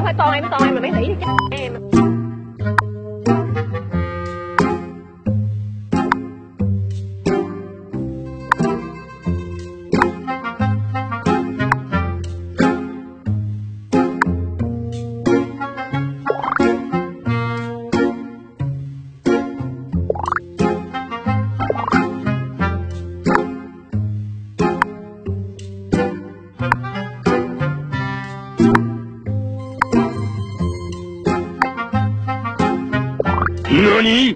phải con em mà mấy nỉ thì chắc em. NANI?!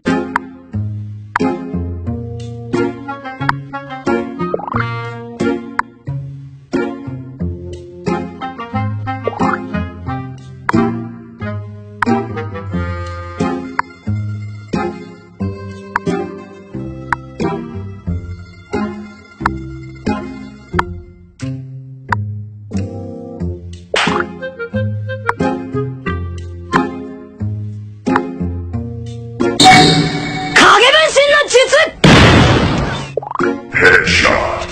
Headshot.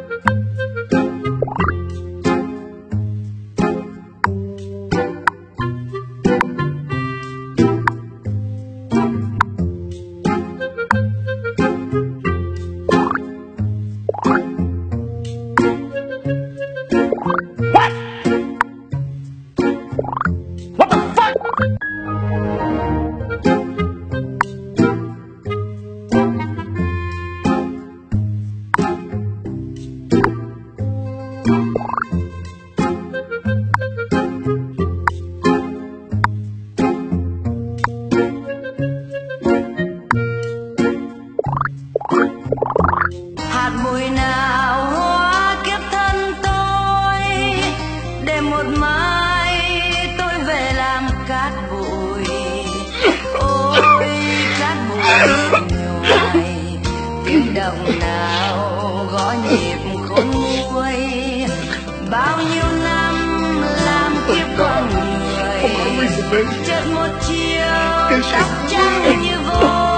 What? What the fuck? Hạt bụi nào hóa kiếp thân tôi, để một mai tôi về làm cát bụi. Ôi cát bụi nhiều ngày, tiếng động nào gõ nhịp khôn nguôi. Bao nhiêu năm làm kiếp con người, chợt một chiều tóc trắng như vôi.